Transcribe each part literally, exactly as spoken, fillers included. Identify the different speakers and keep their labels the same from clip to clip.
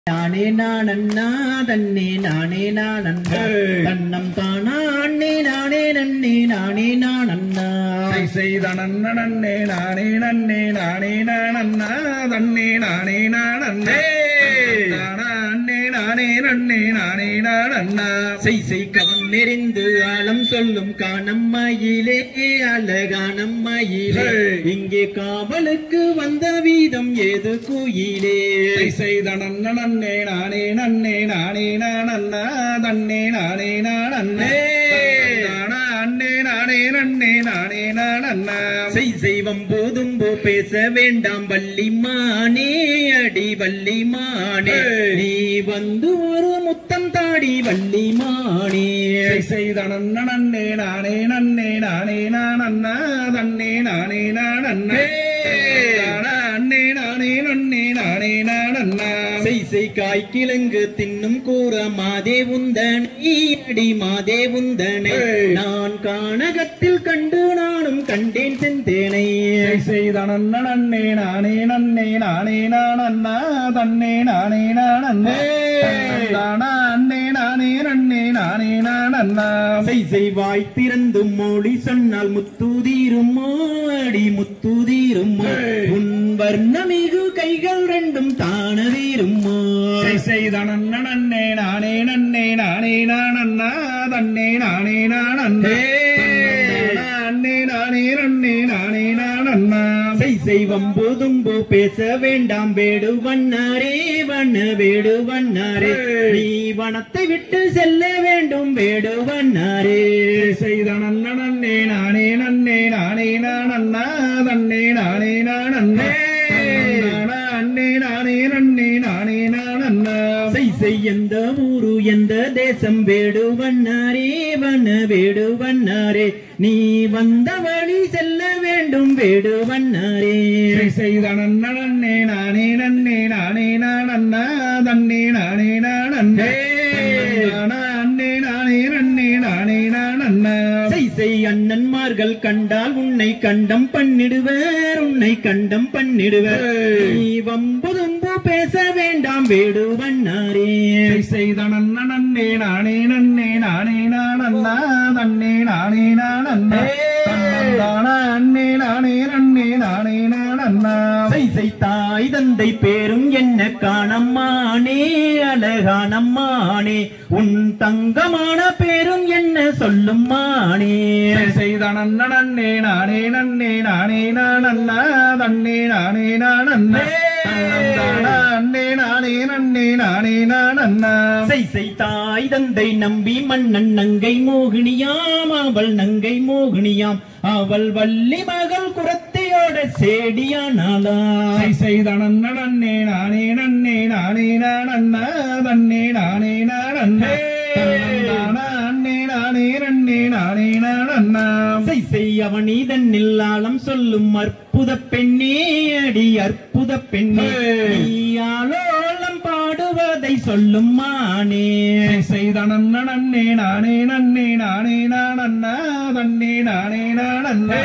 Speaker 1: நானே நானண்ணா தன்னே நானே நானண்ணா தன்னம் தானா அண்ணே நானே நன்னே நானே நானண்ணா
Speaker 2: செய்தனண்ணே நானே நன்னே நானே நானண்ணா தன்னே நானே நானண்ணே அண்ணே நானே நன்னே நானே நானண்ணா
Speaker 1: செய் செய் கவன் நெறிந்து ஆழம் சொல்லும் காணம்மாயிலே அழகானம்மாயிலே இங்கே காவலுக்கு வந்த வீதம் ஏது குயிலே
Speaker 2: செய்தனண்ணே நன்னே நானே நன்னே நானே நானண்ணா தன்னே நானே நானண்ணே அண்ணே நானே நன்னே நானே நானண்ணா
Speaker 1: செய் செய்வம் போதும்போ பேச வேண்டாம் வள்ளிமானே அடி வள்ளிமானே நீ வந்து ஒரு முத்தம் தாடி வள்ளிமானே
Speaker 2: செய்தனண்ணே நன்னே நானே நன்னே நானே நானண்ணா தன்னே நானே நானண்ணே அண்ணே நானே நன்னே நானே நானண்ணா
Speaker 1: செய் செய் காய் கிழங்கு தின்னும் கூற மாதே உந்தனை அடி மாதே உந்தனை நான் கானகத்தில் கண்டு நானும் கண்டேன் செந்தேனை
Speaker 2: செய்தனண்ணே நன்னே நானே நன்னே நானே நானண்ணா தன்னே நானே நானண்ணே அண்ணே நானே நன்னே நானே நானண்ணா
Speaker 1: செய் செய் வாய் திறந்து மொழி சொன்னால் முத்துதீரும் அடி முத்துதீரும் உன் வர்ணமிகு கைகள் ரெண்டும் தானதீரும்
Speaker 2: செய்தனண்ணே நன்னே நானே நன்னே நானே நானண்ணா தன்னே நானே நானண்ணே அண்ணே நானே நன்னே நானே நானண்ணா
Speaker 1: செய் செய்வம் போதும்போ பேச வேண்டாம் வேடுவண்ணாரே வண்ண வேடுவண்ணாரே நீ வனத்தை விட்டு செல்ல வேண்டும் வேடுவண்ணாரே
Speaker 2: செய்தனண்ணே நன்னே நானே நன்னே நானே நானண்ணா தன்னே நானே நானண்ணே அண்ணே நானே நன்னே நானே நானண்ணா
Speaker 1: செய் செய் எந்த ஊரு எந்த தேசம் வேடுவண்ணாரே வண்ண வேடுவண்ணாரே நீ வந்த வழி செல்ல வேண்டும் வேடுவண்ணாரே
Speaker 2: செய்தனண்ணே நன்னே நானே நன்னே நானே நானண்ணா தன்னே நானே நானண்ணே அண்ணே நானே நன்னே நானே நானண்ணா
Speaker 1: செய் செய் அண்ணன்மார்கள் கண்டால் உன்னை கண்டம் பண்ணிடுவர் உன்னை கண்டம் பண்ணிடுவர் நீ வம்புதும்பு பேச வேண்டாம் வேடுவண்ணாரே
Speaker 2: செய்தனண்ணே நன்னே நானே நன்னே நானே நானண்ணா தன்னே நானே நானண்ணே அண்ணே நானே நன்னே நானே நானண்ணா
Speaker 1: செய் செய் தாய் தந்தை பேரும் என்ன காணம்மானே அழகானம்மானே உன் தங்கமான பேரும் என்ன சொல்லும் மானே
Speaker 2: செய்தனண்ணே நன்னே நானே நன்னே நானே நானண்ணா தன்னே நானே நானண்ணே அண்ணே நானே நன்னே நானே நானண்ணா
Speaker 1: செய் செய் தாய் தந்தை நம்பி மன்னன் நங்கை மோகினியாம் அவள் நங்கை மோகினியாம் அவள் வள்ளி மகள் குரத்தையோட சேடியானாளா
Speaker 2: செய்தனண்ணே நன்னே நானே நன்னே நானே நானண்ணா தன்னே நானே நானண்ணே அண்ணே நானே நன்னே நானே நானண்ணா
Speaker 1: செய் செய் அவனி தன்னில் ஆழம் சொல்லும் அற்புத பெண்ணே அடி அற்புத பெண்ணே ஆளோளம் பாடுவதை சொல்லும் மானே
Speaker 2: செய்தனண்ணே நன்னே நானே நன்னே நானே நானண்ணா தன்னே நானே நானண்ணே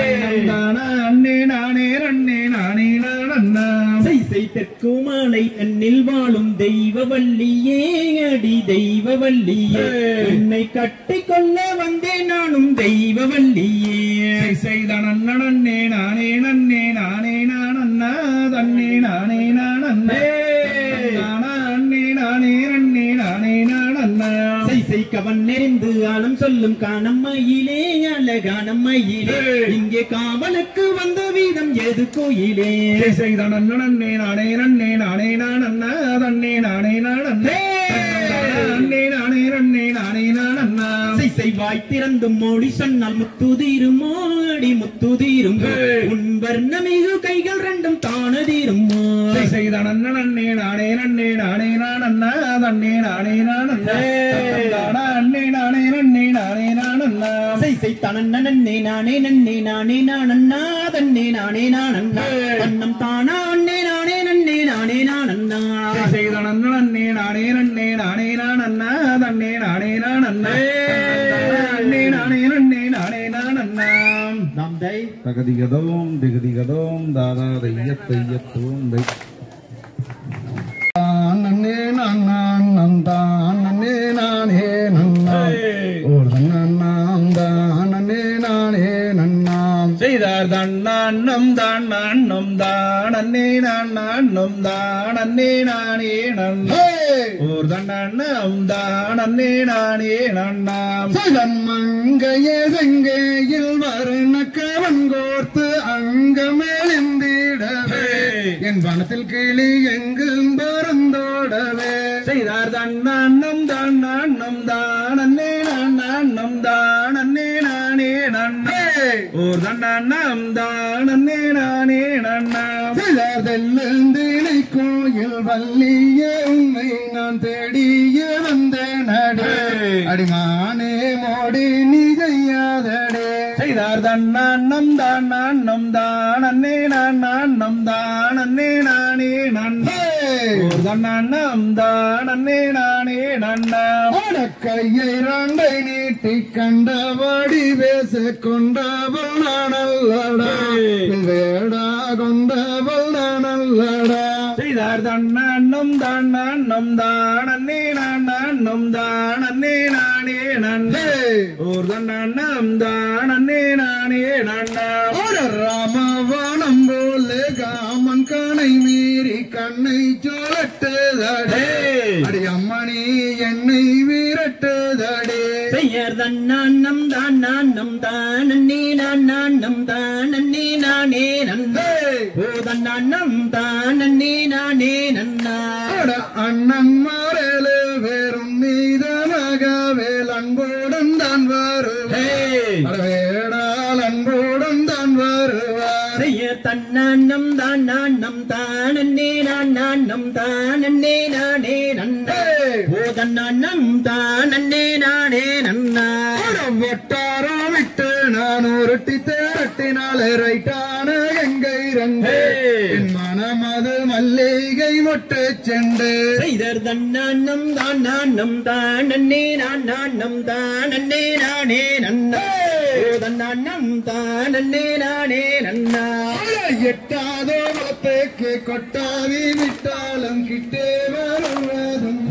Speaker 2: அண்ணே நானே நன்னே நானே நானண்ணா
Speaker 1: செய் செய் தெற்கு மாலை தன்னில் வாழும் தெய்வ வள்ளியே அடி தெய்வ வள்ளியே என்னை கட்டி கொள்ள வந்தேன் நானும் தெய்வ வள்ளியே
Speaker 2: செய்தனண்ணே நன்னே நானே நன்னே நானே நானண்ணா தன்னே நானே நானண்ணே அண்ணே நானே நன்னே நானே நானண்ணா
Speaker 1: செய் செய் கவன் நெறிந்து ஆழம் சொல்லும் காணம்மையிலே அழகானம்மையிலே இங்கே காவலுக்கு வந்த வீதம் ஏது கோயிலே
Speaker 2: செய்தனண்ணே நன்னே நானே நன்னே நானே நானண்ணா தன்னே நானே நானண்ணே அண்ணே நானே நன்னே நானே நானண்ணா
Speaker 1: செய் செய் வாய் திறந்தும் மொழி சொன்னால் முத்துதீரும் மோடி முத்துதீரும் உன் வர்ணமிகு கைகள் ரெண்டும் தானதீரும்
Speaker 2: செய்தனண்ணே நன்னே நானே நன்னே நானே நானண்ணா தன்னே நானே நானண்ணே அண்ணே நானே நன்னே நானே நானண்ணா
Speaker 1: செய் செய் தனண்ணே நன்னே நானே நன்னே நானே நானண்ணா தன்னே நானே நானண்ணா தன்னம் தானா அண்ணே நானே நன்னே நானே நானண்ணா
Speaker 2: செய்தனண்ணே நன்னே நானே நன்னே நானே நானண்ணா தன்னே நானே நானண்ணே அண்ணே நானே நன்னே நானே நானண்ணா
Speaker 1: நாம் தை
Speaker 2: தகதிகதோம் திகதிகதோம் தாதா தையத் தையத்தோம் தை நன்னே நன்னம் தான் நன்னம் தான் அன்னே நான் நன்னம் தான் அன்னே நானே நன்னே ஓர் தன்னம் தான் அன்னே நானே நன்னாம் மங்கைய செங்கையில் வருணக்கவன் கோர்த்து அங்கமேலிந்திடவே என் வனத்தில் கிளி எங்கும் பறந்தோடவே செய்தார் தன்னம் தான் நன்னம் தான் அன்னே நான் நன்னம் தான் அன்னே நானே நன்னே ஓர் தன்னம் தான் அன்னே நானே நன்னாம் செய்தார் தெல்லினை கோயில் வள்ளிய உன்னை நான் தேடிய வந்த நடே அடிமானே மோடி நீ செய்யாதடே செய்தார் தன்னம் தான் நன்னம் தான் அன்னே நான் நன்னம் தான் அன்னே நானே நன்னே ஓர் தன்னம் தான் அன்னே நானே நன்னாம் கையை இரண்டை நீட்டி கண்டபடி பேச கொண்டவள் நானல்லடா வேடா கொண்டவள் நானல்லடா செய்தார் தன்னம் தான் நன்னம் தான் அன்னே நான் நன்னம் தான் அன்னே நானே நன்னே ஓர் தன்னம் தான் அன்னே நானே நன்னாம் ராமவானம் போல காமன் கணை மீறி கண்ணை சோழட்டுதடே அடி அம்மணி என்னை விரட்டுதடே
Speaker 1: செய்யர் தன்னம் தான் நன்னம் தான் அன்னே நான் நன்னம் தான் அன்னே நானே நன்னே ஓ தன்னம் தான் அன்னே நானே நன்னா
Speaker 2: அண்ணன் மாறலே வேறும் நீதனாக வேல் அன்போடன் தான் வருவே வேடால் அன்போடன் தான் வருவார்
Speaker 1: செய்யர் தன்னம் தான் நன்னம் தான் அன்னே நான் நன்னம் தான் அன்னே நானே நன்னே ஓ தன்னம் தான் அன்னே நானே நன்னா
Speaker 2: வட்டாரோ விட்டு நான் உருட்டி தேரட்டினாலே ரைட்டான எங்கை ரங்கே என் மனமது மல்லிகை மொட்டு சென்று
Speaker 1: செய்தர் தன்னம் தான் நன்னம் தான் அன்னே நான் நன்னம் தான் அன்னே நானே நன்னா ஓ தன்னம் தான் அன்னே நானே நன்னா
Speaker 2: எட்டாதோ வளத்துக்கு கொட்டாவி விட்டாலும் கிட்டே வருவதும்